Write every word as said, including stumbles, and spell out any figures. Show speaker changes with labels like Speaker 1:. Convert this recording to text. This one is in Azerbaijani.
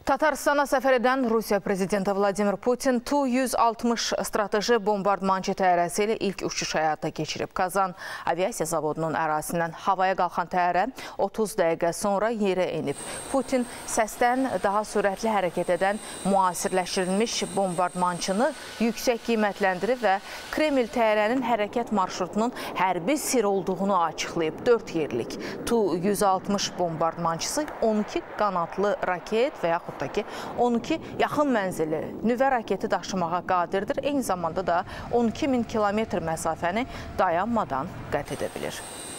Speaker 1: Tataristana səfər edən Rusiya prezidenti Vladimir Putin Tu yüz altmış strateji bombardmançı təyyarəsi ilə ilk uçuş həyata keçirib. Kazan aviasiya zavodunun ərazisindən havaya qalxan təyyarə otuz dəqiqə sonra yerə enib. Putin səsdən daha sürətli hərəkət edən müasirləşdirilmiş bombardmançını yüksək qiymətləndirib və Kreml təyyarənin hərəkət marşrutunun hərbi sir olduğunu açıqlayıb. dörd yerlik Tu yüz altmış bombardmançısı on iki qanatlı raket və yaxud da ki, on iki yaxın mənzili nüvə raketi daşımağa qadirdir. Eyni zamanda da on iki min kilometr məsafəni dayanmadan qət edə bilir.